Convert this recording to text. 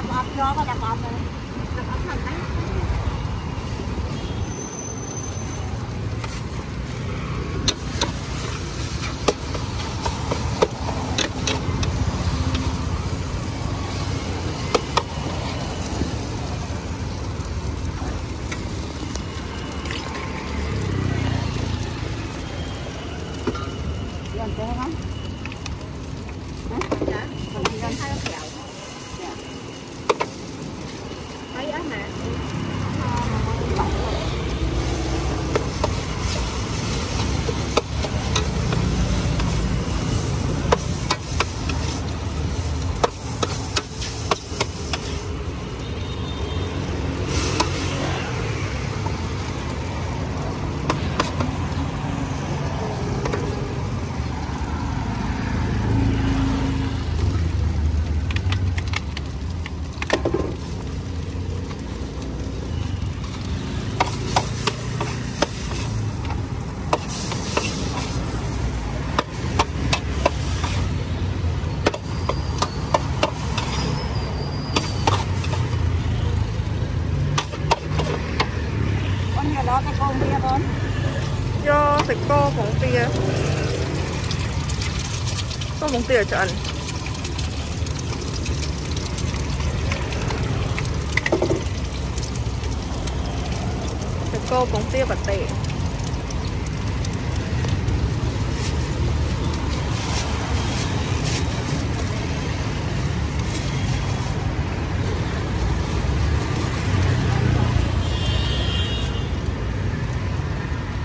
ập cho có đập ập rồi. Đập ập thành đấy. Thế không? Dạ, còn thì lên 2 kẹo. Dạ. Mấy á mẹ. Đó cái con bia con do thịt cô bóng bia có bóng bia cho ăn thịt cô bóng bia bạch tệ